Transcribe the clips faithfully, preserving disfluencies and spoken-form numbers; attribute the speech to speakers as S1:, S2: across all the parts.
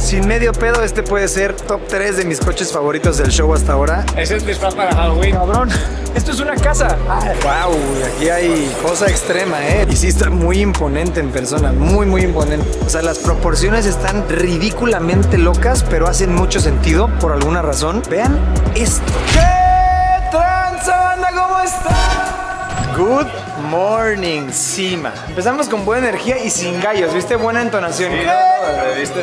S1: Sin medio pedo, este puede ser top tres de mis coches favoritos del show hasta ahora.
S2: Es el disfraz para Halloween.
S1: Cabrón, esto es una casa. Wow, aquí hay cosa extrema, eh. Y sí está muy imponente en persona, muy, muy imponente. O sea, las proporciones están ridículamente locas, pero hacen mucho sentido por alguna razón. Vean esto. ¿Qué tranza, banda? ¿Cómo está? Good morning, Cima. Empezamos con buena energía y sin gallos, ¿viste? Buena entonación.
S2: Sí,
S1: ¿Qué?
S2: no, no, ¿viste?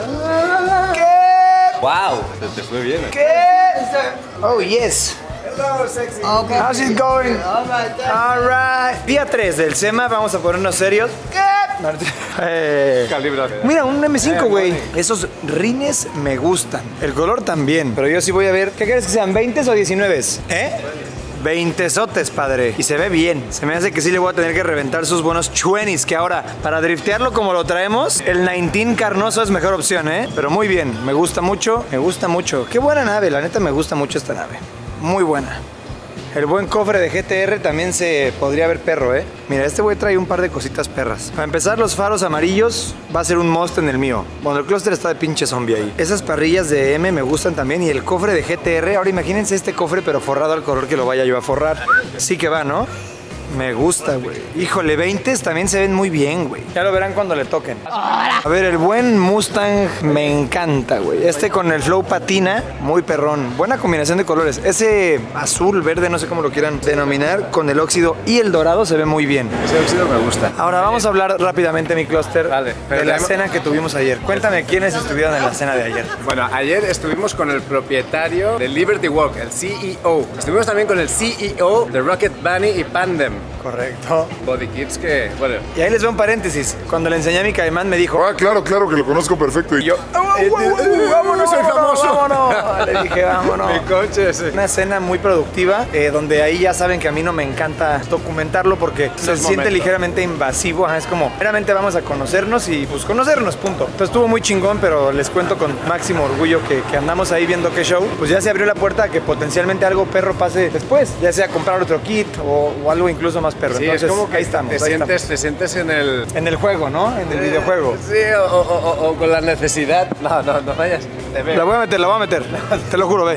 S1: ¿Qué?
S2: Wow, te fue bien.
S1: ¿Qué? Oh, yes. Hello, sexy. Okay. How's it going? All right. All right. Día tres del SEMA, vamos a ponernos serios. ¿Qué? Eh. Mira, un M cinco, güey. Eh, Esos rines me gustan. El color también. Pero yo sí voy a ver. ¿Qué quieres que sean? ¿veinte o diecinueve? ¿Eh? veinte sotes, padre. Y se ve bien. Se me hace que sí le voy a tener que reventar sus buenos veinte, que ahora, para driftearlo como lo traemos, el diecinueve carnoso es mejor opción, ¿eh? Pero muy bien. Me gusta mucho. Me gusta mucho. Qué buena nave. La neta me gusta mucho esta nave. Muy buena. El buen cofre de G T R también se podría ver perro, ¿eh? Mira, este güey trae un par de cositas perras. Para empezar, los faros amarillos va a ser un must en el mío. Bueno, el clúster está de pinche zombie ahí. Esas parrillas de M me gustan también. Y el cofre de G T R, ahora imagínense este cofre pero forrado al color que lo vaya yo a forrar. Sí que va, ¿no? Me gusta, güey. Híjole, veinte también se ven muy bien, güey. Ya lo verán cuando le toquen. A ver, el buen Mustang me encanta, güey. Este con el flow patina, muy perrón. Buena combinación de colores. Ese azul, verde, no sé cómo lo quieran denominar, con el óxido y el dorado se ve muy bien.
S2: Ese óxido me gusta.
S1: Ahora vamos a hablar rápidamente, mi clúster,
S2: vale,
S1: de la cena que tuvimos ayer. Cuéntame quiénes estuvieron en la cena de ayer.
S2: Bueno, ayer estuvimos con el propietario de Liberty Walk, el C E O. Estuvimos también con el C E O de Rocket Bunny y Pandem.
S1: Correcto.
S2: Body Kids que, bueno.
S1: Y ahí les veo un paréntesis. Cuando le enseñé a mi caimán me dijo...
S3: Ah, claro, claro, que lo conozco perfecto.
S1: Y yo... Eh, ¡Vámonos, soy famoso! ¡Vámonos! Le dije, vámonos.
S2: Mi coche, sí.
S1: Una escena muy productiva, eh, donde ahí ya saben que a mí no me encanta documentarlo porque se siente momento. ligeramente invasivo. Ajá, es como, meramente vamos a conocernos y pues conocernos, punto. Entonces estuvo muy chingón, pero les cuento con máximo orgullo que, que andamos ahí viendo qué show. Pues ya se abrió la puerta a que potencialmente algo perro pase después. Ya sea comprar otro kit o, o algo incluso más perro.
S2: Sí,
S1: entonces
S2: es como que
S1: ahí estamos.
S2: Te,
S1: ahí
S2: sientes,
S1: estamos.
S2: te sientes en el...
S1: En el juego, ¿no? En el eh, videojuego.
S2: Sí, o, o, o, o con la necesidad. No, no, no vayas.
S1: La voy a meter, la voy a meter. Te lo juro, ve.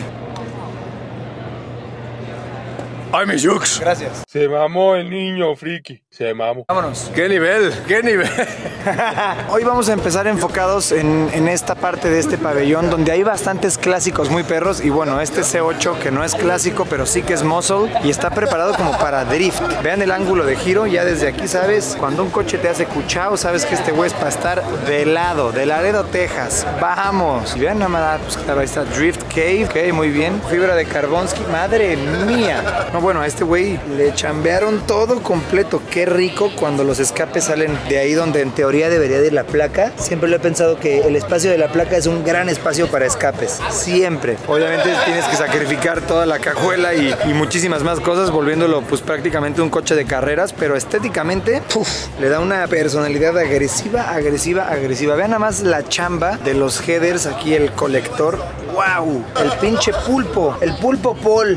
S3: ¡Ay, mis jukes!
S1: Gracias.
S3: Se mamó el niño, friki. Se mamó.
S1: Vámonos.
S2: ¡Qué nivel! ¡Qué nivel!
S1: Hoy vamos a empezar enfocados en, en esta parte de este pabellón donde hay bastantes clásicos muy perros. Y bueno, este C ocho que no es clásico, pero sí que es muscle y está preparado como para drift. Vean el ángulo de giro, ya desde aquí sabes, cuando un coche te hace cuchao, sabes que este güey es para estar de lado, de Laredo, Texas. ¡Vamos! Y vean nada más, pues claro, ahí está Drift Cave, ok, muy bien. Fibra de Carbonsky, madre mía. No, bueno, a este güey le chambearon todo completo. Qué rico cuando los escapes salen de ahí donde en teoría debería de ir la placa. Siempre lo he pensado que el espacio de la placa es un gran espacio para escapes. Siempre. Obviamente tienes que sacrificar toda la cajuela y, y muchísimas más cosas, volviéndolo pues prácticamente un coche de carreras, pero estéticamente puf, le da una personalidad agresiva, agresiva, agresiva. Vean nada más la chamba de los headers aquí, el colector. ¡Wow! El pinche pulpo, el pulpo Paul.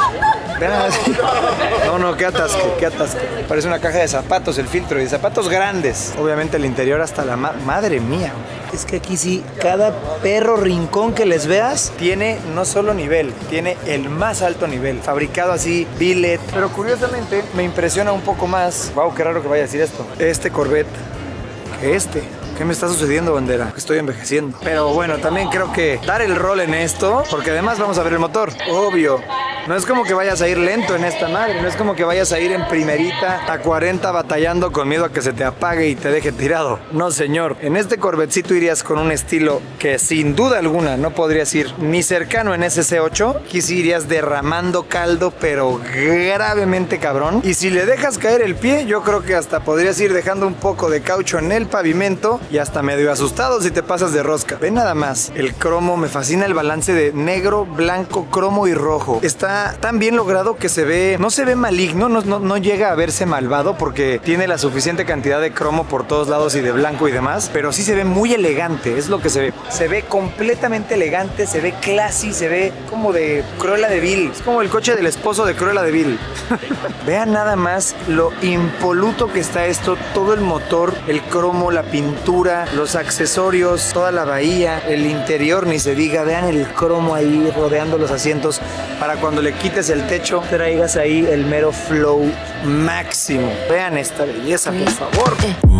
S1: No, no, qué atasque, qué atasque. Parece una caja de zapatos el filtro y de zapatos grandes. Obviamente el interior hasta la ma madre mía. Es que aquí sí, cada perro rincón que les veas tiene no solo nivel, tiene el más alto nivel. Fabricado así, billet. Pero curiosamente me impresiona un poco más. Wow, qué raro que vaya a decir esto. Este Corvette que este. ¿Qué me está sucediendo, bandera? Estoy envejeciendo. Pero bueno, también creo que dar el rol en esto, porque además vamos a ver el motor. Obvio. No es como que vayas a ir lento en esta madre, no es como que vayas a ir en primerita a cuarenta batallando con miedo a que se te apague y te deje tirado. No, señor. En este Corvetecito irías con un estilo que sin duda alguna no podrías ir ni cercano en ese C ocho. Aquí sí irías derramando caldo, pero gravemente cabrón. Y si le dejas caer el pie, yo creo que hasta podrías ir dejando un poco de caucho en el pavimento y hasta medio asustado si te pasas de rosca. Ve nada más. El cromo, me fascina el balance de negro, blanco, cromo y rojo. Está está tan bien logrado que se ve, no se ve maligno, no, no, no llega a verse malvado porque tiene la suficiente cantidad de cromo por todos lados y de blanco y demás, pero sí se ve muy elegante, es lo que se ve. Se ve completamente elegante, se ve classy, se ve como de Cruella de Vil. Es como el coche del esposo de Cruella de Vil. Vean nada más lo impoluto que está esto, todo el motor, el cromo, la pintura, los accesorios, toda la bahía, el interior ni se diga. Vean el cromo ahí rodeando los asientos para cuando le quites el techo traigas ahí el mero flow máximo. Vean esta belleza, por favor.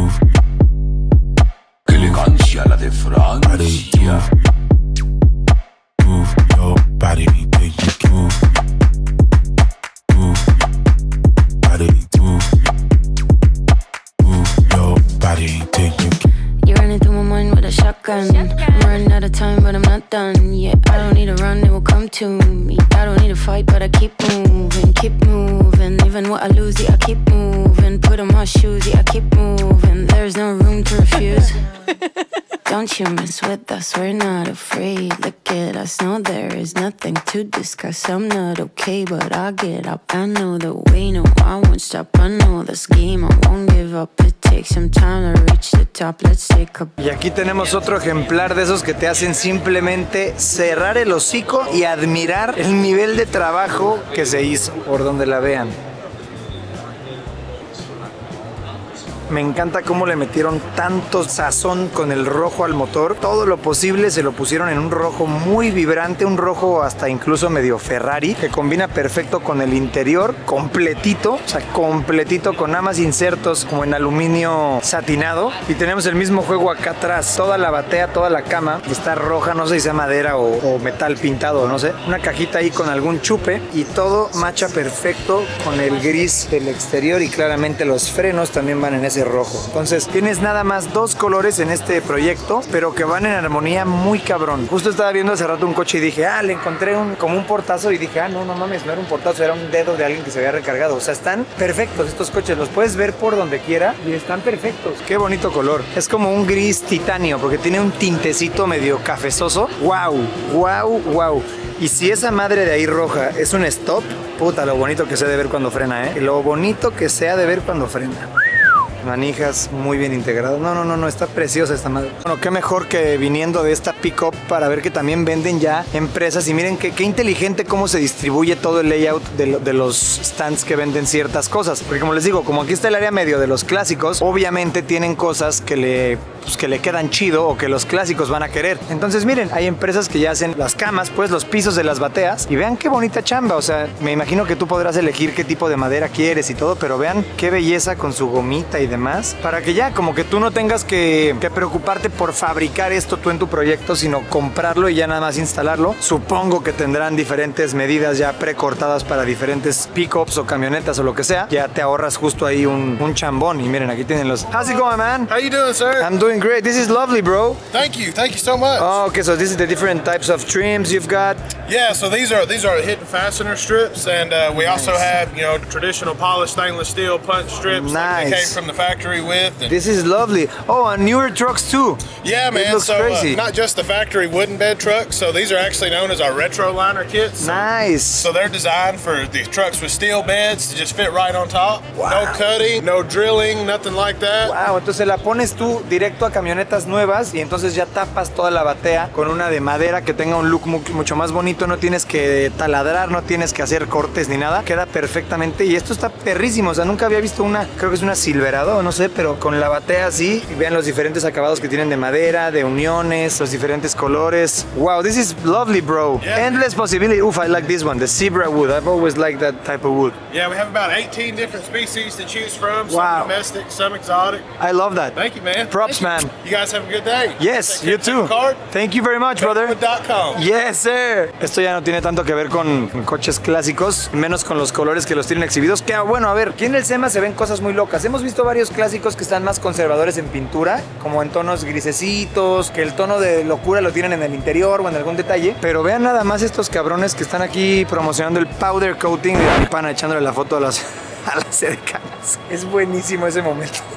S4: Qué elegancia la de Francia. Move your body, move, move, body, move, move your body till you.
S5: You're running through my mind with a shotgun. I'm running out of time, but I'm not done. Yeah, I don't need to run, it will come to me. I don't need to fight, but I keep moving, keep moving. Even what I lose, yeah, I keep moving. Put on my shoes, yeah, I keep moving. There's no room to refuse. Don't you mess with us, we're not afraid. Look at us, no, there is nothing to discuss. I'm not okay, but I'll get up. I know the way, no, I won't stop. I know the scheme, I won't give up. It takes some time to reach the top. Let's take a...
S1: Y aquí tenemos otro ejemplar de esos que te hacen simplemente cerrar el hocico y admirar el nivel de trabajo que se hizo, por donde la vean. Me encanta cómo le metieron tanto sazón con el rojo al motor. Todo lo posible se lo pusieron en un rojo muy vibrante, un rojo hasta incluso medio Ferrari, que combina perfecto con el interior, completito, o sea, completito con nada más insertos como en aluminio satinado. Y tenemos el mismo juego acá atrás, toda la batea, toda la cama, está roja, no sé si sea madera o, o metal pintado, no sé. Una cajita ahí con algún chupe y todo macha perfecto con el gris del exterior y claramente los frenos también van en ese rojo. Entonces tienes nada más dos colores en este proyecto, pero que van en armonía muy cabrón. Justo estaba viendo hace rato un coche y dije, ah, le encontré un, como un portazo y dije, ah, no, no mames, no era un portazo, era un dedo de alguien que se había recargado. O sea, están perfectos estos coches, los puedes ver por donde quiera y están perfectos. Qué bonito color. Es como un gris titanio porque tiene un tintecito medio cafezoso. Wow, wow, wow. Y si esa madre de ahí roja es un stop, puta, lo bonito que sea de ver cuando frena, ¿eh? Lo bonito que sea de ver cuando frena. Manijas muy bien integradas. No, no, no, no, está preciosa esta madre. Bueno, qué mejor que viniendo de esta pick-up para ver que también venden ya empresas. Y miren qué, qué inteligente cómo se distribuye todo el layout de, de los stands que venden ciertas cosas. Porque como les digo, como aquí está el área medio de los clásicos, obviamente tienen cosas que le, pues, que le quedan chido o que los clásicos van a querer. Entonces miren, hay empresas que ya hacen las camas, pues los pisos de las bateas. Y vean qué bonita chamba. O sea, me imagino que tú podrás elegir qué tipo de madera quieres y todo, pero vean qué belleza con su gomita y demás, para que ya como que tú no tengas que, que preocuparte por fabricar esto tú en tu proyecto, sino comprarlo y ya nada más instalarlo. Supongo que tendrán diferentes medidas ya precortadas para diferentes pickups o camionetas o lo que sea. Ya te ahorras justo ahí un, un chambón. Y miren, aquí tienen los... How's it going, man?
S6: How you doing, sir?
S1: I'm doing great. This is lovely, bro.
S6: Thank you. Thank you so much.
S1: Oh, okay, so this is the different types of trims you've got.
S6: Yeah, so these are these are hidden fastener strips, and uh, we
S1: Nice.
S6: also have, you know, traditional polished stainless steel punch strips like they
S1: Nice.
S6: came from the factory with. And
S1: This is lovely. Oh, and newer trucks too.
S6: yeah,
S1: It
S6: man.
S1: looks
S6: So
S1: crazy.
S6: uh, not just the factory wooden bed trucks. So these are actually known as our retro liner kits.
S1: Nice.
S6: So they're designed for these trucks with steel beds to just fit right on top.
S1: Wow.
S6: No cutting, no drilling, nothing like that.
S1: Wow, entonces la pones tú directo a camionetas nuevas y entonces ya tapas toda la batea con una de madera que tenga un look mu mucho más bonito. No tienes que taladrar, no tienes que hacer cortes ni nada. Queda perfectamente y esto está perrísimo. O sea, nunca había visto una, creo que es una Silverado, no sé, pero con la batea así. Y vean los diferentes acabados que tienen de madera, de uniones, los diferentes colores. Wow, this is lovely, bro.
S6: Yeah.
S1: Endless possibility. Oof, I like this one, the zebra wood. I've always liked that type of wood.
S6: Yeah, we have about eighteen different species to choose from.
S1: Wow.
S6: Some domestic, some exotic.
S1: I love that.
S6: Thank you, man.
S1: Props, man.
S6: You guys have a good day.
S1: Yes,
S6: Take
S1: you
S6: care.
S1: too.
S6: Take a card.
S1: Thank you very much, brother.
S6: dot com.
S1: Yes, sir. Esto ya no tiene tanto que ver con coches clásicos, menos con los colores que los tienen exhibidos. Que bueno, a ver, aquí en el SEMA se ven cosas muy locas. Hemos visto varios clásicos que están más conservadores en pintura, como en tonos grisecitos, que el tono de locura lo tienen en el interior o en algún detalle. Pero vean nada más estos cabrones que están aquí promocionando el powder coating de mi pana echándole la foto a las, a las cercanas. Es buenísimo ese momento.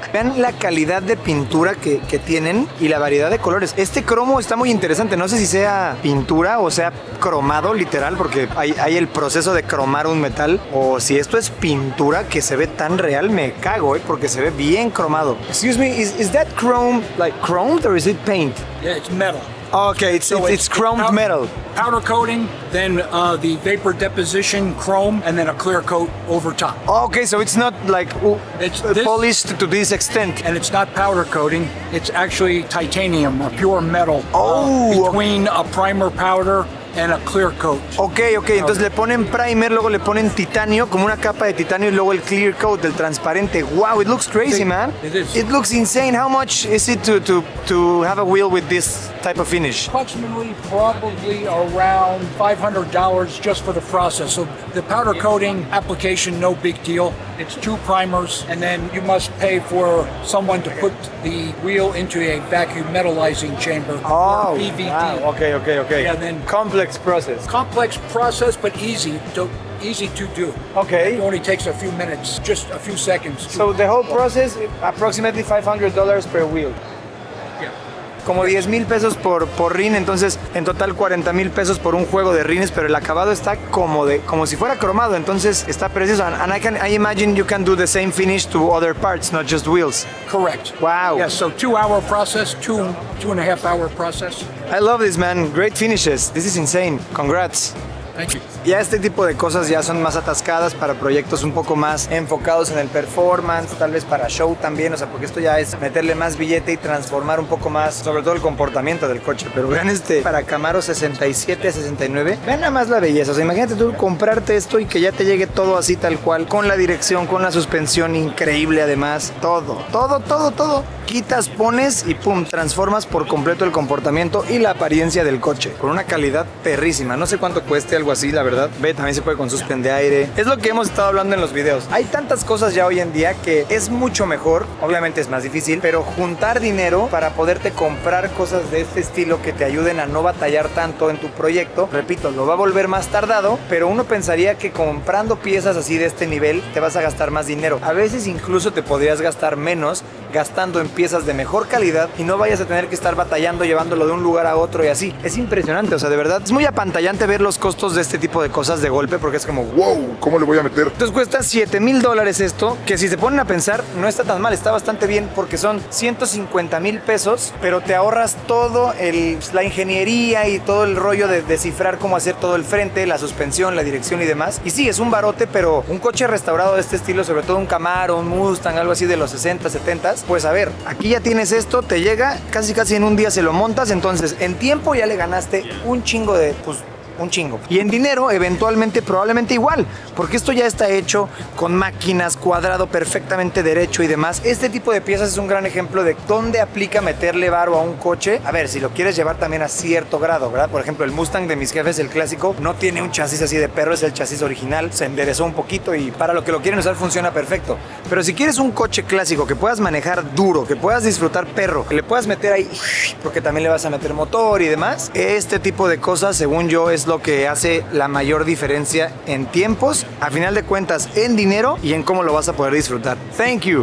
S1: Vean la calidad de pintura que, que tienen y la variedad de colores. Este cromo está muy interesante. No sé si sea pintura o sea cromado, literal, porque hay, hay el proceso de cromar un metal. O si esto es pintura que se ve tan real, me cago, ¿eh? Porque se ve bien cromado. Excuse me, is, is that chrome like chromed or is it paint?
S7: Yeah, it's metal.
S1: Okay, it's,
S7: So
S1: it's, it's chromed
S7: pow-
S1: metal.
S7: Powder coating, then uh, the vapor deposition chrome, and then a clear coat over top.
S1: Okay, so it's not like uh,
S7: It's this-
S1: polished to this extent.
S7: And it's not powder coating, it's actually titanium, a pure metal.
S1: Oh.
S7: Uh, between a primer powder and a clear coat.
S1: Ok, ok, entonces le ponen primer, luego le ponen titanio, como una capa de titanio y luego el clear coat, el transparente. Wow, it looks crazy,
S7: Sí,
S1: man.
S7: it is.
S1: It looks insane. How much is it to, to, to have a wheel with this type of finish?
S7: Approximately, probably around five hundred dollars just for the process. So the powder coating application, no big deal. It's two primers, and then you must pay for someone to put the wheel into a vacuum metallizing chamber.
S1: Oh,
S7: or P V D.
S1: wow, ok, ok, ok.
S7: Yeah, then-
S1: Complex process.
S7: Complex process, but easy to easy to do.
S1: Okay.
S7: It only takes a few minutes, just a few seconds. to-
S1: So the whole process, approximately five hundred dollars per wheel.
S7: Yeah.
S1: Como diez mil pesos por, por rin, entonces en total cuarenta mil pesos por un juego de rines, pero el acabado está como, de, como si fuera cromado, entonces está precioso. And, and I, can, I imagine you can do the same finish to other parts, not just wheels.
S7: Correct.
S1: Wow.
S7: Yes, so two hour process, two two and a half hour process.
S1: I love this, man. Great finishes. This is insane. Congrats.
S7: Thank you.
S1: Ya este tipo de cosas ya son más atascadas para proyectos un poco más enfocados en el performance, tal vez para show también, o sea, porque esto ya es meterle más billete y transformar un poco más, sobre todo el comportamiento del coche. Pero vean este para Camaro sesenta y siete, sesenta y nueve, vean nada más la belleza, o sea, imagínate tú comprarte esto y que ya te llegue todo así tal cual, con la dirección, con la suspensión increíble además, todo, todo, todo, todo. Quitas, pones y pum, transformas por completo el comportamiento y la apariencia del coche, con una calidad perrísima. No sé cuánto cueste algo así, la verdad. Ve, también se puede con suspend de aire. Es lo que hemos estado hablando en los videos. Hay tantas cosas ya hoy en día que es mucho mejor, obviamente es más difícil, pero juntar dinero para poderte comprar cosas de este estilo que te ayuden a no batallar tanto en tu proyecto, repito, lo va a volver más tardado, pero uno pensaría que comprando piezas así de este nivel te vas a gastar más dinero. A veces incluso te podrías gastar menos gastando en piezas de mejor calidad y no vayas a tener que estar batallando llevándolo de un lugar a otro y así. Es impresionante, o sea, de verdad es muy apantallante ver los costos de este tipo de cosas de golpe porque es como
S3: Wow, ¿cómo le voy a meter?
S1: entonces cuesta siete mil dólares esto, que si se ponen a pensar no está tan mal, está bastante bien porque son ciento cincuenta mil pesos, pero te ahorras todo el, la ingeniería y todo el rollo de descifrar cómo hacer todo el frente, la suspensión, la dirección y demás. Y sí, es un barote, pero un coche restaurado de este estilo, sobre todo un Camaro, un Mustang, algo así de los sesenta, setenta, pues a ver, aquí ya tienes esto, te llega, casi casi en un día se lo montas, entonces en tiempo ya le ganaste un chingo de, pues, un chingo. Y en dinero, eventualmente, probablemente igual, porque esto ya está hecho con máquinas, cuadrado perfectamente derecho y demás. Este tipo de piezas es un gran ejemplo de dónde aplica meterle varo a un coche. A ver, si lo quieres llevar también a cierto grado, ¿verdad? Por ejemplo, el Mustang de mis jefes, el clásico, no tiene un chasis así de perro, es el chasis original, se enderezó un poquito y para lo que lo quieren usar funciona perfecto. Pero si quieres un coche clásico que puedas manejar duro, que puedas disfrutar perro, que le puedas meter ahí, porque también le vas a meter motor y demás, este tipo de cosas, según yo, es lo que hace la mayor diferencia en tiempos, a final de cuentas en dinero y en cómo lo vas a poder disfrutar. Thank you.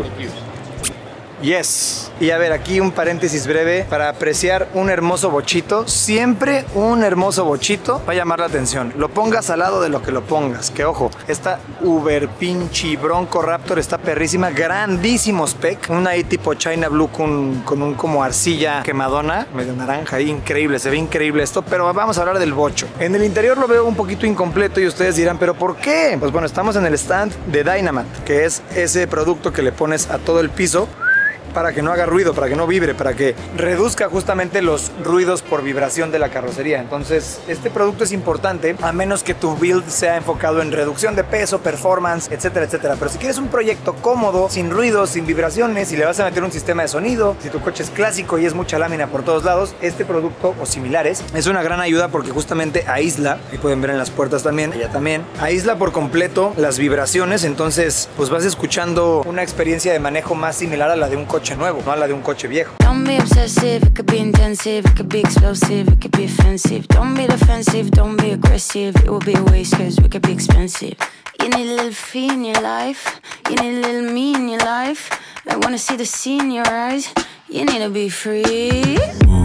S1: Yes. Y a ver, aquí un paréntesis breve para apreciar un hermoso bochito. Siempre un hermoso bochito va a llamar la atención. Lo pongas al lado de lo que lo pongas. Que ojo, esta Uber pinche Bronco Raptor está perrísima. Grandísimo spec. Una ahí tipo China Blue con, con un como arcilla quemadona, medio naranja. Increíble, se ve increíble esto. Pero vamos a hablar del bocho. En el interior lo veo un poquito incompleto y ustedes dirán, ¿pero por qué? Pues bueno, estamos en el stand de Dynamat, que es ese producto que le pones a todo el piso para que no haga ruido, para que no vibre, para que reduzca justamente los ruidos por vibración de la carrocería. Entonces, este producto es importante a menos que tu build sea enfocado en reducción de peso, performance, etcétera, etcétera. Pero si quieres un proyecto cómodo, sin ruidos, sin vibraciones, y le vas a meter un sistema de sonido, si tu coche es clásico y es mucha lámina por todos lados, este producto o similares es una gran ayuda porque justamente aísla, y pueden ver en las puertas también, allá también, aísla por completo las vibraciones. Entonces, pues vas escuchando una experiencia de manejo más similar a la de un coche coche nuevo, no a la de un coche viejo.
S5: Don't be obsessive, it could be intensive, it could be explosive, it could be offensive. Don't be defensive, don't be aggressive, it will be a waste cause we could be expensive. You need a little fee in your life, you need a little me in your life. I wanna see the sea in your eyes, you need to be free.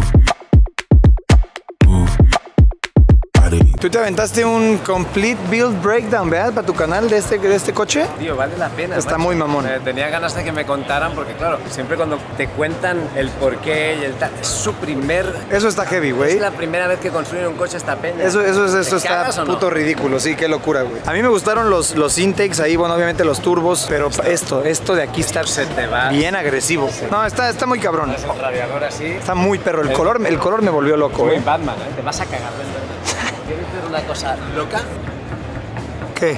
S1: Tú te aventaste un complete build breakdown, ¿verdad? Para tu canal de este, de este coche.
S2: Tío, vale la pena.
S1: Está
S2: macho.
S1: muy mamón.
S2: Eh, tenía ganas de que me contaran porque, claro, siempre cuando te cuentan el porqué y el tal, es su primer...
S1: Eso está heavy, güey.
S2: Es la primera vez que construyen un coche esta peña.
S1: Eso, eso, eso, eso está
S2: no?
S1: puto ridículo, sí, qué locura, güey. A mí me gustaron los, los intakes ahí, bueno, obviamente los turbos, pero esto, esto de aquí está
S2: se te va.
S1: bien agresivo. No, está, está muy cabrón.
S2: Es un radiador así.
S1: Está muy perro. El color, el color me volvió loco,
S2: Muy
S1: eh.
S2: Batman, ¿eh? Te vas a cagar. ¿Quieres ver una cosa loca?
S1: ¿Qué?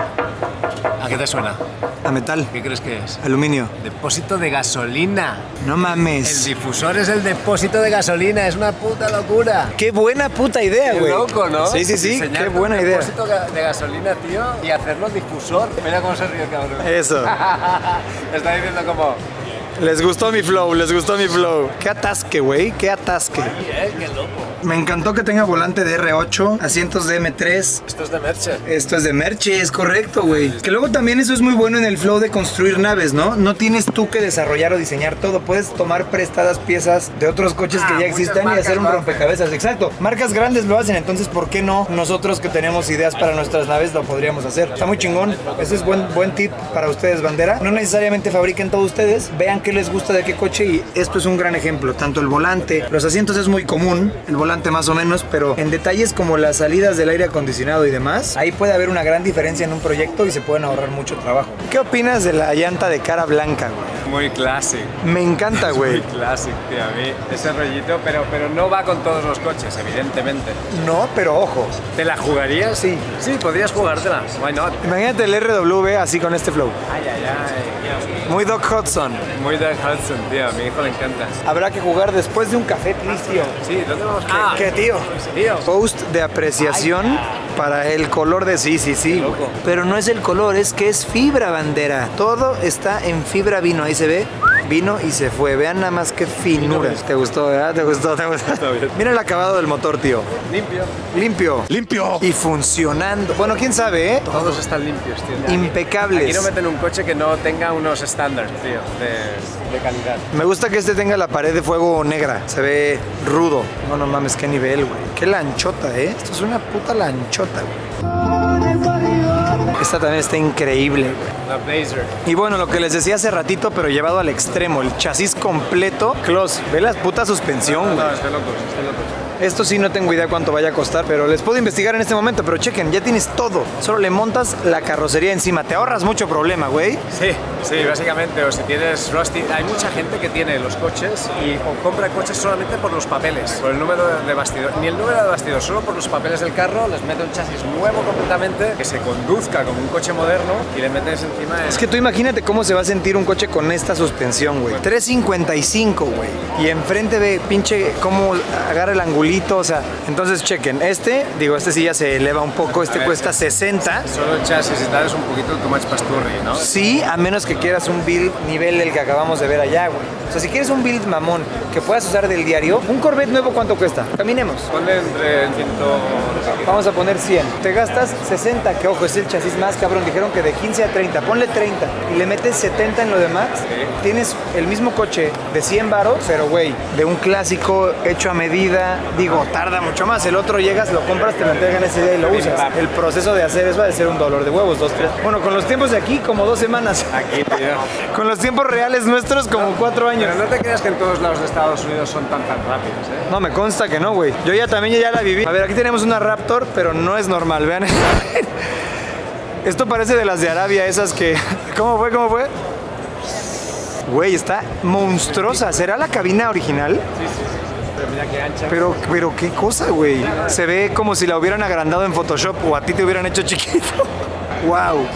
S2: ¿A qué te suena?
S1: A metal.
S2: ¿Qué crees que es?
S1: Aluminio.
S2: Depósito de gasolina.
S1: No
S2: El
S1: mames.
S2: difusor es el depósito de gasolina, es una puta locura.
S1: Qué buena puta idea,
S2: Qué
S1: güey.
S2: loco, ¿no?
S1: Sí, sí, sí.
S2: Diseñar
S1: Qué buena
S2: un
S1: idea.
S2: depósito ga- de gasolina, tío, y hacerlo difusor. Mira cómo se ríe el cabrón.
S1: Eso.
S2: Está diciendo como...
S1: Les gustó mi flow, les gustó mi flow. Qué atasque, güey, qué atasque.
S2: Eh, qué loco.
S1: Me encantó que tenga volante de R ocho, asientos de M tres.
S2: Esto es de Merche.
S1: Esto es de Merche, es correcto, güey. Que luego también eso es muy bueno en el flow de construir naves, ¿no? No tienes tú que desarrollar o diseñar todo. Puedes tomar prestadas piezas de otros coches
S2: Ah,
S1: que ya
S2: muchas
S1: existen y
S2: marcas
S1: hacer un
S2: lo hacen.
S1: rompecabezas. Exacto. Marcas grandes lo hacen, entonces ¿por qué no nosotros que tenemos ideas para nuestras naves lo podríamos hacer? Está muy chingón. Ese es buen, buen tip para ustedes, bandera. No necesariamente fabriquen todo ustedes. Vean qué les gusta de qué coche y esto es un gran ejemplo. Tanto el volante, los asientos es muy común, el volante más o menos, pero en detalles como las salidas del aire acondicionado y demás, ahí puede haber una gran diferencia en un proyecto y se pueden ahorrar mucho trabajo. ¿Qué opinas de la llanta de cara blanca, güey?
S2: Muy clásico.
S1: Me encanta,
S2: Muy
S1: güey.
S2: clásico, tío, a mí. Ese rollito, pero, pero no va con todos los coches, evidentemente.
S1: No, pero ojo.
S2: ¿Te la jugarías?
S1: Sí.
S2: Sí, podrías jugártela. Why not?
S1: Imagínate el R W así con este flow.
S2: Ay, ay, ay.
S1: Muy Doc Hudson.
S2: Muy Doug Hudson, tío. A mi hijo le encanta.
S1: Habrá que jugar después de un café, please, tío.
S2: Sí, ¿dónde vamos?
S1: ¿Qué, tío?
S2: Tío.
S1: Post de apreciación para el color de... Sí, sí, sí.
S2: loco.
S1: Pero no es el color, es que es fibra, bandera. Todo está en fibra vino. Ahí se ve. Vino y se fue. Vean nada más qué finura. ¿Te gustó, verdad? ¿Te gustó? ¿Te gustó?
S2: Está bien.
S1: Mira el acabado del motor, tío.
S2: Limpio.
S1: Limpio.
S3: ¡Limpio!
S1: Y funcionando. Bueno, quién sabe, ¿eh?
S2: Todos están limpios, tío.
S1: Impecables.
S2: Aquí no meten un coche que no tenga unos estándares, tío, de, de calidad.
S1: Me gusta que este tenga la pared de fuego negra. Se ve rudo. No, no mames, qué nivel, güey. Qué lanchota, ¿eh? Esto es una puta lanchota, güey. Esta también está increíble, güey.
S2: La Blazer.
S1: Y bueno, lo que les decía hace ratito, pero llevado al extremo. El chasis completo. Close. Ve la puta suspensión,
S2: No,
S1: güey.
S2: no, es de locos, es de locos.
S1: Esto sí no tengo idea cuánto vaya a costar, pero les puedo investigar en este momento. Pero chequen, ya tienes todo. Solo le montas la carrocería encima. Te ahorras mucho problema, güey.
S2: Sí, sí, básicamente, o si tienes Rusty, hay mucha gente que tiene los coches y o compra coches solamente por los papeles, por el número de bastidor, ni el número de bastidor, solo por los papeles del carro, les mete un chasis nuevo completamente, que se conduzca como un coche moderno y le metes encima el...
S1: Es que tú imagínate cómo se va a sentir un coche con esta suspensión, güey. tres cincuenta y cinco, güey. Y enfrente ve pinche cómo agarra el angulito, o sea... Entonces chequen, este, digo, este sí ya se eleva un poco, este
S2: ver,
S1: cuesta
S2: sí.
S1: sesenta.
S2: Solo el chasis y tal es un poquito too much pasturri, ¿no?
S1: Sí, a menos que quieras un build nivel el que acabamos de ver allá, güey. O sea, si quieres un build mamón que puedas usar del diario, un Corvette nuevo, ¿cuánto cuesta? Caminemos.
S2: Ponle entre ciento...
S1: Vamos a poner cien. Te gastas sesenta, que ojo, es el chasis más cabrón. Dijeron que de quince a treinta. Ponle treinta y le metes setenta en lo demás. Tienes el mismo coche de cien varos, pero güey, de un clásico hecho a medida. Digo, tarda mucho más. El otro llegas, lo compras, te lo entregan ese día y lo usas. El proceso de hacer eso va a ser un dolor de huevos, dos, tres. Bueno, con los tiempos de aquí, como dos semanas.
S2: Aquí, tío.
S1: Con los tiempos reales nuestros, como cuatro años.
S2: Pero no te creas que en todos lados de Estados Unidos son tan tan rápidos, ¿eh?
S1: No, me consta que no, güey. Yo ya también ya la viví. A ver, aquí tenemos una Raptor, pero no es normal, vean. Esto parece de las de Arabia, esas que... ¿Cómo fue? ¿Cómo fue? Güey, está monstruosa. ¿Será la cabina original?
S2: Sí, sí, sí. Pero mira qué ancha.
S1: Pero, pero qué cosa, güey. Se ve como si la hubieran agrandado en Photoshop o a ti te hubieran hecho chiquito. Wow,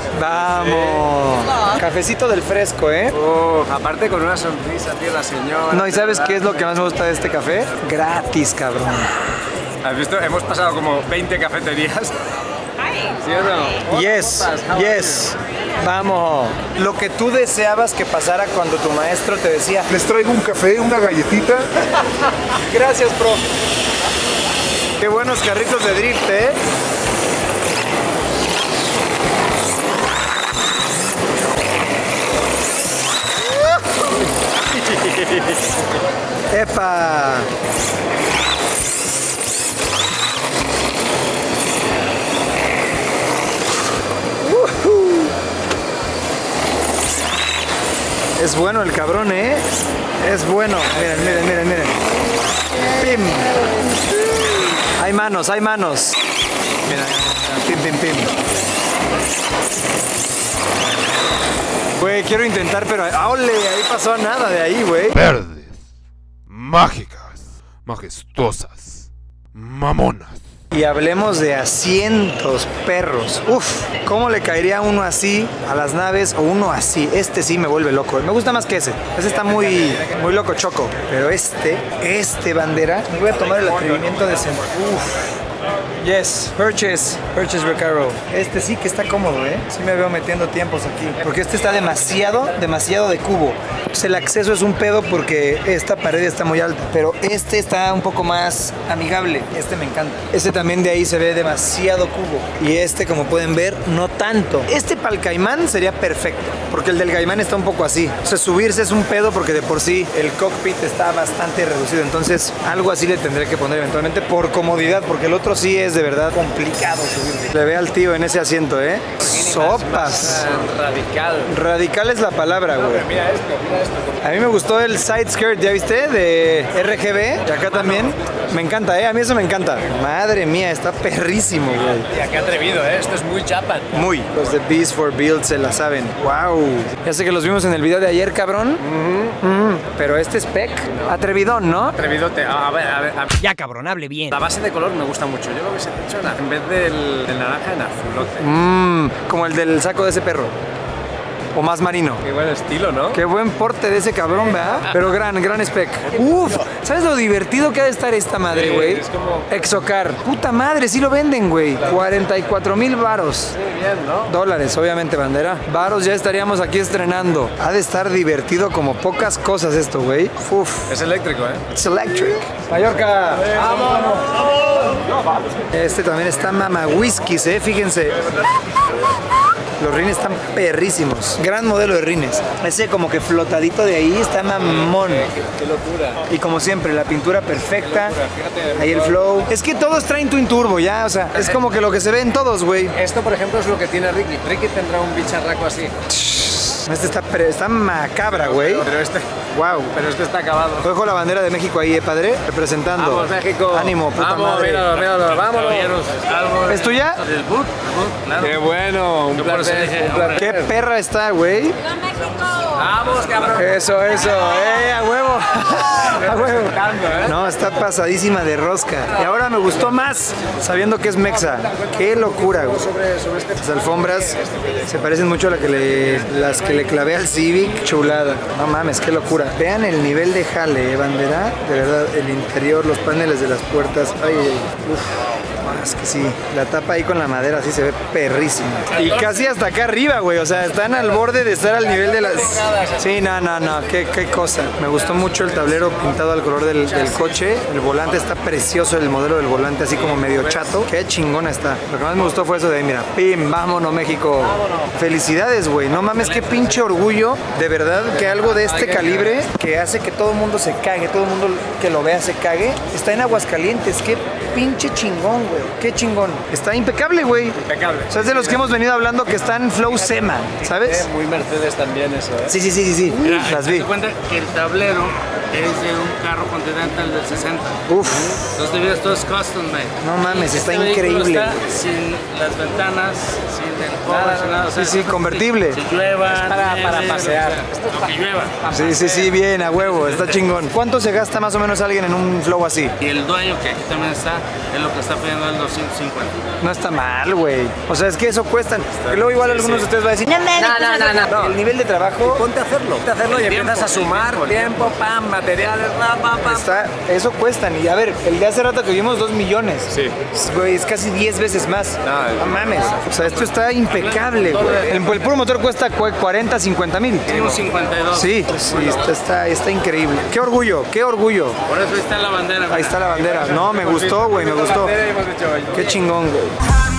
S1: vamos. Cafecito del fresco, ¿eh?
S2: Oh, aparte con una sonrisa, tío, la señora.
S1: No, ¿y sabes qué es lo que más me gusta de este café? Gratis, cabrón.
S2: ¿Has visto? Hemos pasado como veinte cafeterías. ¿Sí o no?
S1: Yes,
S2: How are
S1: yes.
S2: you?
S1: Vamos. Lo que tú deseabas que pasara cuando tu maestro te decía,
S3: Les traigo un café, una galletita.
S1: gracias, bro. Qué buenos carritos de drift, ¿eh? ¡Epa! Uh-huh. Es bueno el cabrón, ¿eh? Es bueno. Miren, miren, miren, miren. ¡Pim! Hay manos, hay manos. Mira, pim, pim, pim. Güey, quiero intentar, pero... ¡Ole! Ahí pasó nada de ahí, güey.
S3: Verdes, mágicas, majestuosas, mamonas.
S1: Y hablemos de asientos, perros. Uf, ¿cómo le caería uno así a las naves o uno así? Este sí me vuelve loco. Me gusta más que ese. Ese está muy, muy loco choco. Pero este, este bandera, me voy a tomar el atrevimiento de sentar. Uf. Yes, purchase, purchase Recaro. Este sí que está cómodo, ¿eh? Sí me veo metiendo tiempos aquí. Porque este está demasiado, demasiado de cubo. Pues el acceso es un pedo porque esta pared está muy alta. Pero este está un poco más amigable. Este me encanta. Este también de ahí se ve demasiado cubo. Y este, como pueden ver, no tanto. Este para el Caimán sería perfecto. Porque el del Caimán está un poco así. O sea, subirse es un pedo porque de por sí el cockpit está bastante reducido. Entonces, algo así le tendré que poner eventualmente por comodidad. Porque el otro sí es de verdad complicado subirse. Le ve al tío en ese asiento, ¿eh? Sopas.
S2: Radical.
S1: Radical es la palabra, güey.
S2: Mira esto, mira esto.
S1: A mí me gustó el side skirt, ¿ya viste? De R G B. Y acá también. Me encanta, ¿eh? A mí eso me encanta. Madre mía, está perrísimo, güey.
S2: Ya, qué atrevido, ¿eh? Esto es muy Japan.
S1: Muy. Los de Beast for Build se la saben. ¡Wow! Ya sé que los vimos en el video de ayer, cabrón. Uh-huh. Uh-huh. Pero este spec, atrevidón, ¿no?
S2: Atrevidote. A ver, a ver, a ver.
S8: Ya, cabrón, hable bien.
S2: La base de color me gusta mucho. Yo lo hubiese hecho en vez del, del naranja en azulote.
S1: Mmm, como el del saco de ese perro. O más marino.
S2: Qué buen estilo, ¿no?
S1: Qué buen porte de ese cabrón, ¿verdad? Pero gran, gran spec. Uf, ¿sabes lo divertido que ha de estar esta madre, güey?
S2: Sí, es como...
S1: Exocar. Puta madre, sí lo venden, güey. cuarenta y cuatro mil varos.
S2: Sí, bien, ¿no?
S1: Dólares, obviamente, bandera. Varos, ya estaríamos aquí estrenando. Ha de estar divertido como pocas cosas esto, güey. Uf.
S2: Es eléctrico, ¿eh?
S1: It's electric. Mallorca. ¡Vamos! Este también está mama whiskies, ¿eh? Fíjense. Los rines están perrísimos. Gran modelo de rines. Ese como que flotadito de ahí está mamón.
S2: Qué, qué locura.
S1: Y como siempre, la pintura perfecta. Ahí el flow. Es que todos traen Twin Turbo ya, o sea, es como que lo que se ve en todos, güey.
S2: Esto, por ejemplo, es lo que tiene Ricky. Ricky tendrá un bicharraco así.
S1: Este está, está macabra, güey.
S2: Pero este...
S1: Wow.
S2: Pero este está acabado.
S1: Dejo la bandera de México ahí, eh, padre. Representando.
S2: Vamos, México.
S1: Ánimo, puta
S2: Vamos,
S1: madre.
S2: míralo, míralo. Vámonos.
S1: ¿Es tuya?
S2: El boot. Claro. Qué bueno. Un placer. Un placer.
S1: Qué perra está, güey.
S2: Vamos, cabrón.
S1: Eso, eso. Eh, a huevo. A huevo. No, está pasadísima de rosca. Y ahora me gustó más sabiendo que es mexa. Qué locura, güey. Las alfombras se parecen mucho a la que le, las que le clavé al Civic. Chulada. No mames, qué locura. Vean el nivel de jale, ¿eh, bandera? De verdad, el interior, los paneles de las puertas. Ay, ay, uf. Es que sí, la tapa ahí con la madera sí se ve perrísima. Y casi hasta acá arriba, güey. O sea, están al borde de estar al nivel de las... Sí, no, no, no. Qué, qué cosa. Me gustó mucho el tablero pintado al color del, del coche. El volante está precioso, el modelo del volante así como medio chato. Qué chingona está. Lo que más me gustó fue eso de ahí, mira. Pim, vámonos, México. Felicidades, güey. No mames, qué pinche orgullo. De verdad que algo de este calibre que hace que todo el mundo se cague, todo el mundo que lo vea se cague, está en Aguascalientes. Qué pinche chingón, güey. Qué chingón. Está impecable, güey.
S2: Impecable.
S1: O sea, es de los que hemos venido hablando que están flow SEMA, ¿sabes?
S2: Muy Mercedes también eso, ¿eh?
S1: Sí, sí, sí, sí, sí.
S9: Mira,
S1: Las vi.
S9: te cuenta que el tablero es de un carro Continental del sesenta.
S1: Uf.
S9: Los de todo es custom made.
S1: No mames, está
S9: Este vehículo
S1: increíble.
S9: Está sin las ventanas, sin el cover, sin nada. O sea,
S1: Sí, sí, convertible.
S9: Si llueva,
S2: Es para-
S9: nieve,
S2: para pasear.
S9: o sea, lo que llueva.
S1: Sí, sí, sí, bien, a huevo, está chingón. ¿Cuánto se gasta más o menos alguien en un flow así?
S9: Y el dueño, que aquí también está, es lo que está pidiendo el doscientos cincuenta.
S1: No está mal, güey. O sea, es que eso cuesta. Y luego igual algunos de ustedes van a decir, no, no, no, no, no. El nivel de trabajo
S2: Ponte a hacerlo. Ponte a hacerlo y empiezas a sumar tiempo, pam, materiales, pam, pam, pam.
S1: está, eso cuestan. Y a ver, el de hace rato que vimos dos millones.
S2: Sí.
S1: Güey, es casi diez veces más.
S2: No,
S1: No mames. O sea, esto está está impecable, güey. El, el puro motor cuesta cuarenta, cincuenta mil.
S9: Sí, un cincuenta y dos.
S1: Sí, sí, está, está, está increíble. Qué orgullo, qué orgullo.
S9: Por eso ahí está la bandera.
S1: Ahí está la bandera. No, me gustó, güey, me gustó. Qué chingón, güey.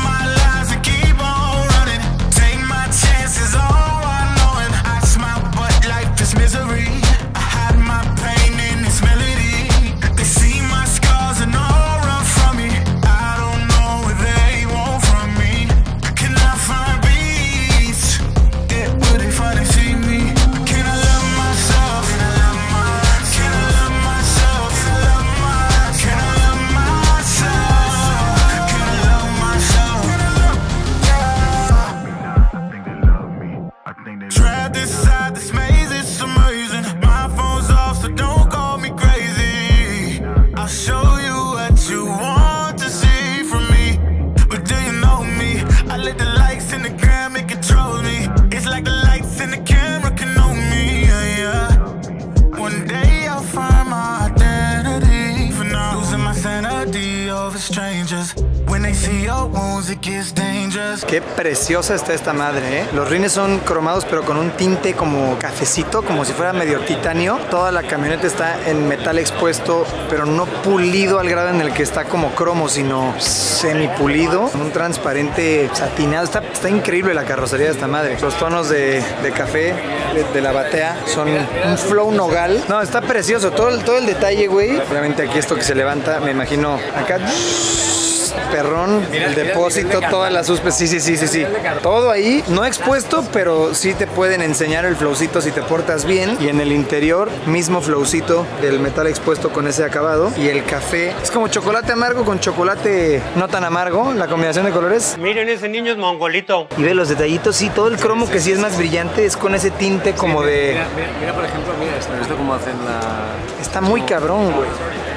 S1: Qué preciosa está esta madre, ¿eh? Los rines son cromados pero con un tinte como cafecito, como si fuera medio titanio. Toda la camioneta está en metal expuesto, pero no pulido al grado en el que está como cromo, sino semipulido, con un transparente satinado. Está, está increíble la carrocería de esta madre. Los tonos de, de café de, de la batea son un flow nogal. No, está precioso. Todo el, todo el detalle, güey. Obviamente aquí esto que se levanta, me imagino acá... perrón, el depósito, todas las suspes, sí, sí, sí, sí, sí. Todo ahí, no expuesto, pero sí te pueden enseñar el flowcito si te portas bien. Y en el interior, mismo flowcito del metal expuesto con ese acabado. Y el café, es como chocolate amargo con chocolate no tan amargo, la combinación de colores.
S8: Miren, ese niño es mongolito.
S1: Y ve los detallitos, sí, todo el cromo que sí es más brillante es con ese tinte como de...
S2: Mira, mira, mira por ejemplo, mira esto, esto como hacen la...
S1: Está muy cabrón, güey.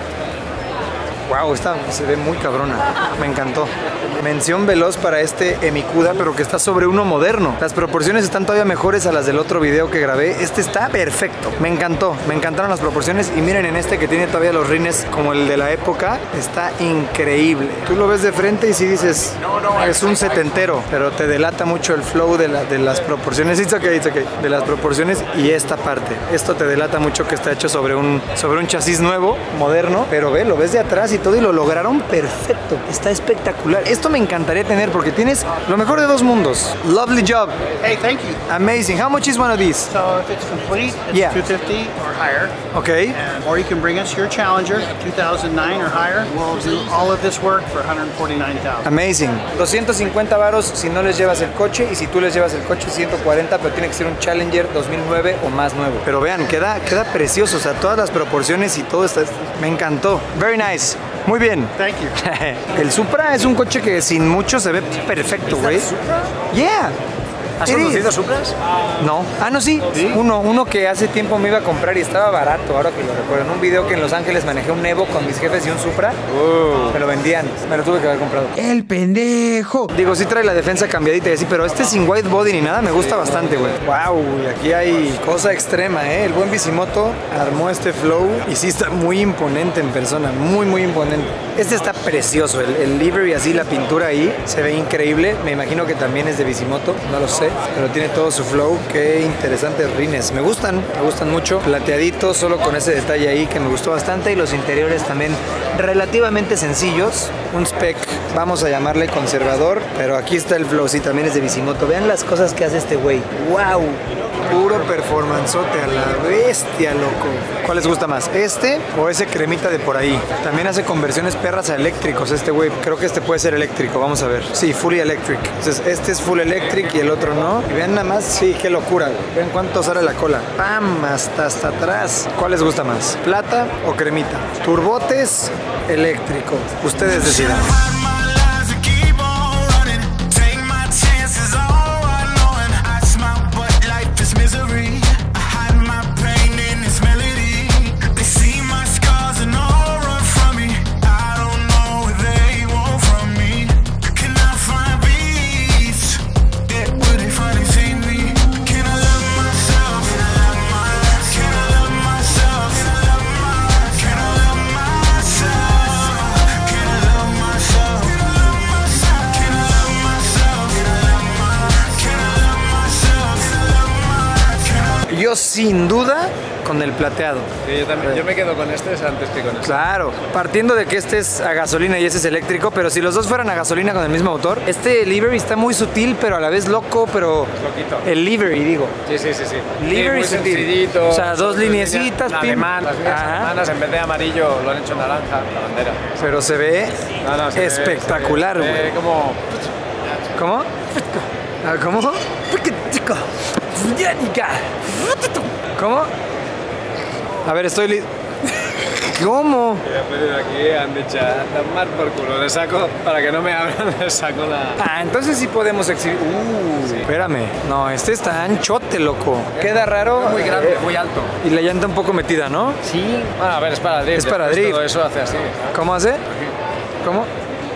S1: Wow, esta se ve muy cabrona. Me encantó. Mención veloz para este Emicuda, pero que está sobre uno moderno. Las proporciones están todavía mejores a las del otro video que grabé. Este está perfecto. Me encantó. Me encantaron las proporciones. Y miren en este que tiene todavía los rines como el de la época. Está increíble. Tú lo ves de frente y sí dices, es un setentero. Pero te delata mucho el flow de, la, de las proporciones. It's okay, it's okay. De las proporciones y esta parte. Esto te delata mucho que está hecho sobre un, sobre un chasis nuevo, moderno. Pero ve, lo ves de atrás y todo y lo lograron perfecto. Está espectacular. Esto me encantaría tener porque tienes lo mejor de dos mundos. Lovely job.
S8: Hey, thank you.
S1: Amazing. How much is one of these?
S8: So if it's complete, it's
S1: Yeah.
S8: two fifty or higher.
S1: Okay.
S8: And, or you can bring us your Challenger, two thousand nine or higher. We'll do all of this work for one hundred forty-nine thousand.
S1: Amazing. doscientos cincuenta varos si no les llevas el coche y si tú les llevas el coche ciento cuarenta, pero tiene que ser un Challenger dos mil nueve o más nuevo. Pero vean, queda, queda precioso, o sea, todas las proporciones y todo está, me encantó. Very nice. Muy bien.
S8: Thank you.
S1: El Supra es un coche que sin mucho se ve perfecto, güey. Yeah.
S2: ¿Has
S1: It
S2: conducido
S1: is.
S2: Supras?
S1: No. Ah, no, sí.
S2: ¿Sí?
S1: Uno, uno que hace tiempo me iba a comprar y estaba barato, ahora que lo recuerdo. En un video que en Los Ángeles manejé un Evo con mis jefes y un Supra.
S2: Uh.
S1: Me lo vendían. Me lo tuve que haber comprado.
S10: El pendejo.
S1: Digo, sí trae la defensa cambiadita y así, pero este sin white body ni nada me gusta bastante, güey. Wow, aquí hay cosa extrema, ¿eh? El buen Bisimoto armó este flow y sí está muy imponente en persona, muy, muy imponente. Este está precioso, el, el livery así, la pintura ahí, se ve increíble. Me imagino que también es de Bisimoto, no lo sé, pero tiene todo su flow. Qué interesantes rines, me gustan, me gustan mucho. Plateaditos, solo con ese detalle ahí que me gustó bastante y los interiores también relativamente sencillos. Un spec, vamos a llamarle conservador, pero aquí está el flow, sí, también es de Bisimoto. Vean las cosas que hace este güey. ¡Wow! Puro performanzote a la bestia, loco. ¿Cuál les gusta más? ¿Este o ese cremita de por ahí? También hace conversiones perras a eléctricos este güey. Creo que este puede ser eléctrico, vamos a ver. Sí, fully electric. Entonces este es full electric y el otro no. Y vean nada más, sí, qué locura. Vean cuánto sale la cola. ¡Pam! Hasta hasta atrás. ¿Cuál les gusta más? ¿Plata o cremita? Turbotes, eléctrico. Ustedes decidan. quedo sin duda con el plateado.
S2: Sí, yo también. Yo me quedo con este antes que con este.
S1: Claro, partiendo de que este es a gasolina y ese es eléctrico, pero si los dos fueran a gasolina con el mismo motor, este livery está muy sutil, pero a la vez loco, pero...
S2: Loquito.
S1: El livery, digo.
S2: Sí, sí, sí, sí.
S1: Livery
S2: sí, muy
S1: sutil.
S2: sencillito.
S1: O sea, dos lineecitas, pim.
S2: Alemán, las líneas alemanas en vez de amarillo lo han hecho naranja, la bandera.
S1: Pero se ve
S2: No, no, se
S1: espectacular,
S2: ve, se ve,
S1: güey.
S2: se ve como...
S1: ¿Cómo? Ah, ¿Cómo? ¿Cómo? A ver, estoy... Li ¿Cómo?
S2: Voy a poner aquí, han dicho, tomar por culo, le saco, para que no me abran, le saco la...
S1: Ah, entonces sí podemos exhibir... Uh, sí. Espérame. No, este está anchote, loco. Queda raro.
S2: Muy grande, muy alto.
S1: Y la llanta un poco metida, ¿no?
S2: Sí. Bueno, a ver, es para drift.
S1: Es para
S2: Después
S1: drift.
S2: Todo eso hace así.
S1: ¿Cómo hace? ¿Cómo?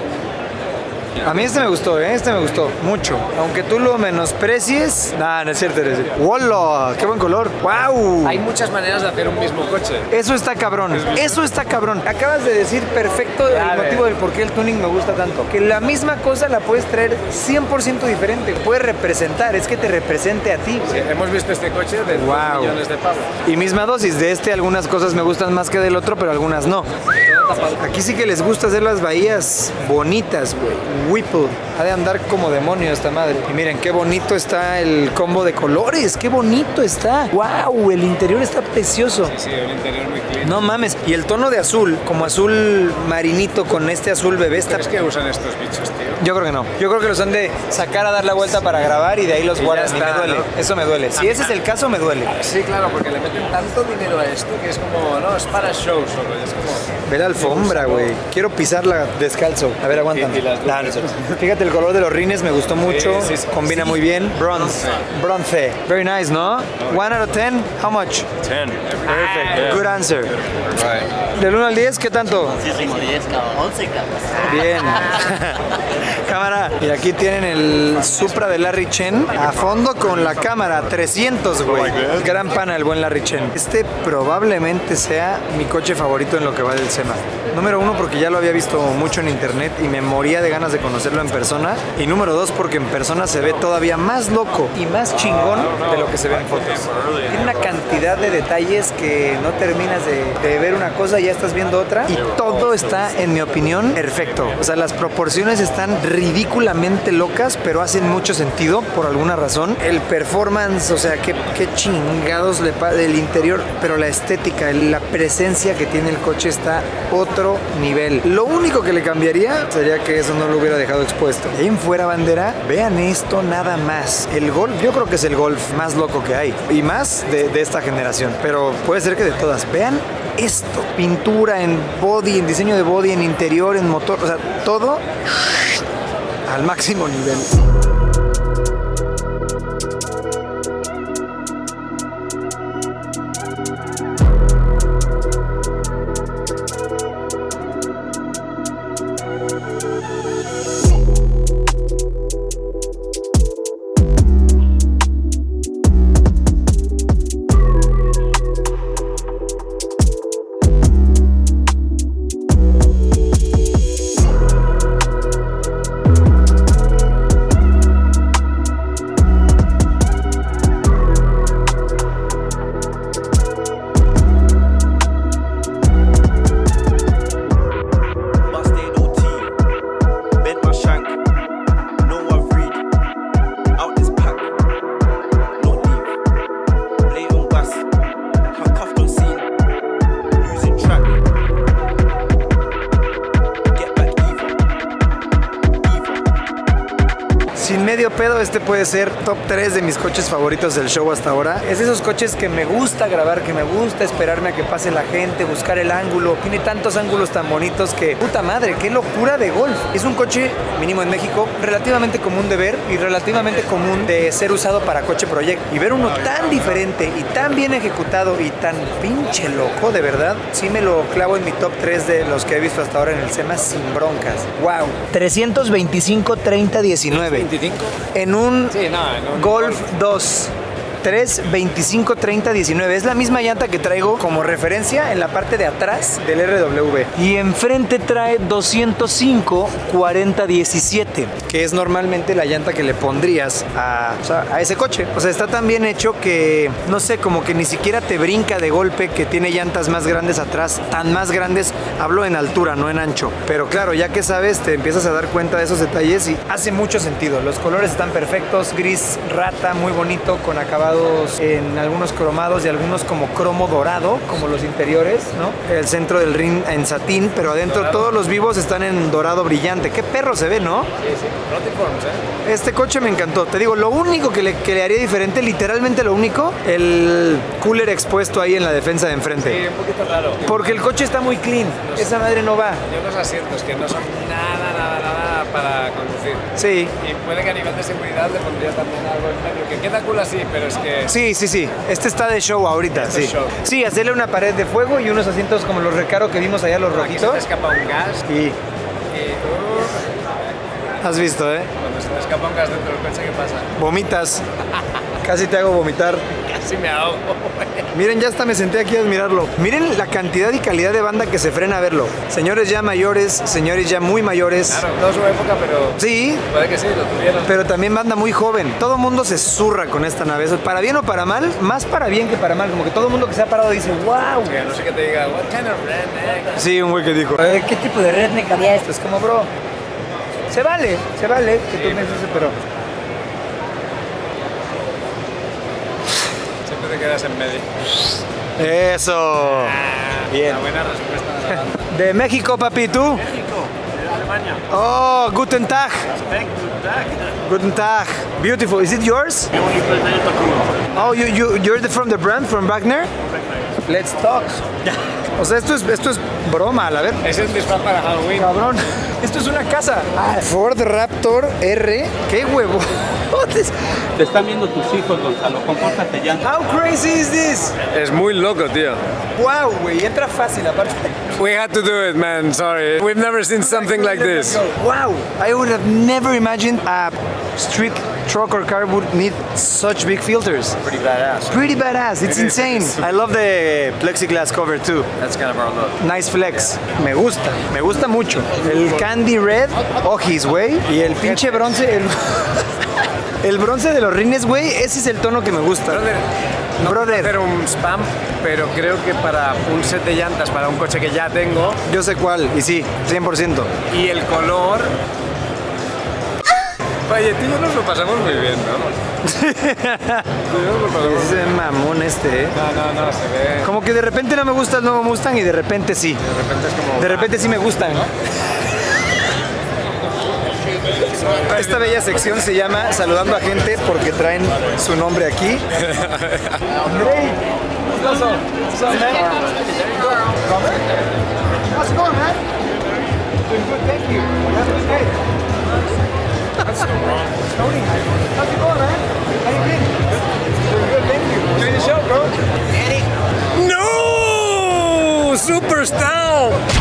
S1: A mí este me gustó, ¿eh? Este me gustó mucho. Aunque tú lo menosprecies... Nah, no es cierto. No es cierto. ¡Wolo! ¡Qué buen color! ¡Wow!
S2: Hay muchas maneras de hacer un mismo coche.
S1: Eso está cabrón. Eso está cabrón. Acabas de decir perfecto el motivo del por qué el tuning me gusta tanto. Que la misma cosa la puedes traer cien por ciento diferente. Puedes representar. Es que te represente a ti.
S2: Sí, hemos visto este coche de wow. dos millones de pavos.
S1: Y misma dosis. De este algunas cosas me gustan más que del otro, pero algunas no. Aquí sí que les gusta hacer las bahías bonitas, güey. Whipple. Ha de andar como demonio esta madre. Y miren, qué bonito está el combo de colores. Qué bonito está. ¡Wow! El interior está precioso.
S2: Sí, sí, el interior muy clean.
S1: No mames. Y el tono de azul, como azul marinito con este azul bebé está...
S2: ¿Crees que usan estos bichos, tío?
S1: Yo creo que no. Yo creo que los han de sacar a dar la vuelta para grabar y de ahí los guardan. Y me duele. ¿No? Eso me duele. Si ese es el caso, me duele.
S2: Sí, claro, porque le meten tanto dinero a esto que es como, no, es para show solo. Es como...
S1: Ve la alfombra, güey. Quiero pisarla descalzo. A ver, aguántame.
S2: Y, y las
S1: nah, no, fíjate, el color de los rines me gustó mucho. Sí, sí, sí. Combina sí. muy bien. Bronze. Bronce. Very nice, ¿no? One out of ten. How much?
S10: ten.
S1: Perfect. Yeah. Good answer.
S10: Right.
S1: Del uno al diez, ¿qué tanto?
S10: Muchísimo, diez, cabrón. once, cabrón.
S1: Bien. Cámara. Y aquí tienen el Supra de Larry Chen a fondo con la cámara. trescientos, güey. Gran pana el buen Larry Chen. Este probablemente sea mi coche favorito en lo que va del SEMA. Número uno, porque ya lo había visto mucho en internet y me moría de ganas de conocerlo en persona. Y número dos, porque en persona se ve todavía más loco y más chingón de lo que se ve en fotos. Tiene una cantidad de detalles que no terminas de, de ver una cosa y ya estás viendo otra. Y todo está, en mi opinión, perfecto. O sea, las proporciones están ridículamente locas, pero hacen mucho sentido por alguna razón. El performance, o sea, qué, qué chingados le pasa del interior, pero la estética, la presencia que tiene el coche está otro nivel. Lo único que le cambiaría sería que eso no lo hubiera dejado expuesto. Ahí en fuera, bandera, vean esto nada más. El Golf, yo creo que es el Golf más loco que hay. Y más de, de esta generación. Pero puede ser que de todas. Vean esto. Pintura en body, en diseño de body, en interior, en motor. O sea, todo al máximo nivel. Sin medio pedo, este puede ser top tres de mis coches favoritos del show hasta ahora. Es de esos coches que me gusta grabar, que me gusta esperarme a que pase la gente, buscar el ángulo. Tiene tantos ángulos tan bonitos que, puta madre, qué locura de Golf. Es un coche, mínimo en México, relativamente común de ver y relativamente común de ser usado para coche proyecto. Y ver uno tan diferente y tan bien ejecutado y tan pinche loco, de verdad, sí me lo clavo en mi top tres de los que he visto hasta ahora en el SEMA sin broncas. Wow. trescientos veinticinco, treinta, diecinueve. En un
S2: sí, no, en un
S1: Golf dos. tres veinticinco treinta diecinueve. Es la misma llanta que traigo como referencia en la parte de atrás del R W. Y enfrente trae doscientos cinco cuarenta diecisiete, que es normalmente la llanta que le pondrías a, o sea, a ese coche. O sea, está tan bien hecho que, no sé, como que ni siquiera te brinca de golpe que tiene llantas más grandes atrás, tan más grandes, hablo en altura, no en ancho. Pero claro, ya que sabes, te empiezas a dar cuenta de esos detalles y hace mucho sentido. Los colores están perfectos, gris rata, muy bonito, con acabados en algunos cromados y algunos como cromo dorado, como los interiores, ¿no? El centro del ring en satín, pero adentro dorado. Todos los vivos están en dorado brillante. Qué perro se ve, ¿no?
S2: Sí, sí, Rotiforms, ¿eh?
S1: Este coche me encantó. Te digo, lo único que le, que le haría diferente, literalmente lo único, el cooler expuesto ahí en la defensa de enfrente.
S2: Sí, un poquito raro.
S1: Porque el coche está muy clean. Los, Esa madre no va.
S2: Yo los asientos que no son nada, nada, nada para conducir.
S1: Sí.
S2: Y puede que a nivel de seguridad le pondría también algo en medio. Que queda cool así, pero es que...
S1: Sí, sí, sí. Este está de show ahorita,
S2: este
S1: sí.
S2: Show.
S1: Sí, hacerle una pared de fuego y unos asientos como los Recaro que vimos allá, los
S2: Aquí
S1: rojitos.
S2: se te escapa un gas.
S1: Y...
S2: y uh,
S1: Has visto, ¿eh?
S2: Cuando se te escapa un gas dentro del coche, ¿qué pasa?
S1: Vomitas. Casi te hago vomitar.
S2: Casi me ahogo.
S1: Miren, ya hasta me senté aquí a admirarlo. Miren la cantidad y calidad de banda que se frena a verlo. Señores ya mayores, señores ya muy mayores.
S2: Claro, toda su época, pero...
S1: Sí.
S2: Puede que sí, lo tuvieron.
S1: Pero también banda muy joven. Todo el mundo se zurra con esta nave. Eso, para bien o para mal, más para bien que para mal. Como que todo el mundo que se ha parado dice, wow.
S2: Que no sé qué te diga, what kind of redneck.
S1: Sí, un güey que dijo,
S10: Eh, ¿Qué tipo de redneck había esto?
S1: es como, bro, se vale, se vale que tú me dices, pero...
S2: Siempre te quedas en medio.
S1: Eso.
S2: Ah,
S1: bien.
S2: Una buena respuesta de la banda.
S1: De México, papi, ¿tú?
S9: México, de Alemania.
S1: Oh, guten Tag.
S9: Guten Tag.
S1: Guten Tag. Beautiful. Is it yours? Oh, you, you, you're the, from the brand, from Wagner? Let's talk. O sea, esto es, esto es broma, a ver.
S2: Es el disfraz para Halloween.
S1: Cabrón, esto es una casa. Ah, Ford Raptor R. ¿Qué huevo?
S9: Te están viendo tus hijos, Gonzalo. Compórtate ya.
S1: How crazy is this?
S2: Es muy loco, tío.
S1: Wow, güey, entra fácil aparte.
S2: We had to do it, man. Sorry. We've never seen something like this.
S1: Wow, I would have never imagined a street truck or car would need such big filters.
S2: Pretty badass.
S1: Pretty badass, it's
S2: It is.
S1: insane. I love the plexiglass cover too.
S2: That's kind of our look.
S1: Nice flex. Me gusta, me gusta mucho. El candy red, ojis, güey. Y el pinche bronce, el, el bronce de los rines, güey, ese es el tono que me gusta.
S2: Brother, no
S1: Brother.
S2: quiero hacer un spam, pero creo que para un set de llantas, para un coche que ya tengo,
S1: Yo sé cuál, y sí, cien por ciento.
S2: y el color... Oye, tú y yo nos lo pasamos muy bien, ¿no? Tú y yo nos lo pasamos
S1: Ese mamón este, ¿eh?
S2: No, no, no, se ve...
S1: Como que de repente no me gusta el nuevo Mustang y de repente sí.
S2: De repente es como...
S1: De repente sí me gustan, ¿no? Esta bella sección se llama Saludando a Gente porque traen su nombre aquí. Andrei, what's up? What's up, man? Robert? How's it going, man? Doing good, thank you. Have a good day. That's so wrong. Tony, how's it going, man? How you been? Doing good, thank you. Enjoy the show, bro.
S2: No! Super Stout!